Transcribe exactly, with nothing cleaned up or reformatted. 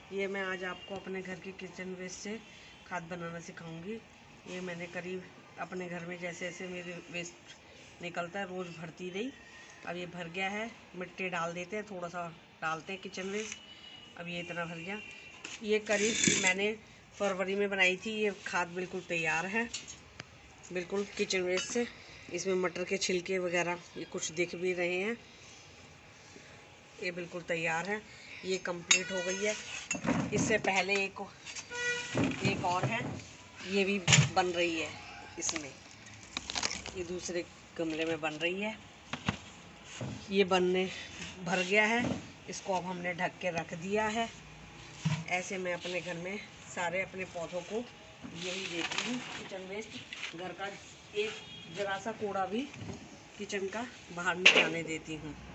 ये मैं आज आपको अपने घर के किचन वेस्ट से खाद बनाना सिखाऊंगी। ये मैंने करीब अपने घर में जैसे जैसे मेरे वेस्ट निकलता है रोज़ भरती रही। अब ये भर गया है, मिट्टी डाल देते हैं, थोड़ा सा डालते हैं किचन वेस्ट। अब ये इतना भर गया। ये करीब मैंने फरवरी में बनाई थी। ये खाद बिल्कुल तैयार है, बिल्कुल किचन वेस्ट से। इसमें मटर के छिलके वगैरह ये कुछ दिख भी रहे हैं। ये बिल्कुल तैयार है, ये कंप्लीट हो गई है। इससे पहले एक एक और है, ये भी बन रही है। इसमें ये दूसरे गमले में बन रही है। ये बनने भर गया है, इसको अब हमने ढक के रख दिया है। ऐसे मैं अपने घर में सारे अपने पौधों को यही देती हूँ, किचन वेस्ट। घर का एक जरा सा कूड़ा भी किचन का बाहर नहीं जाने देती हूँ।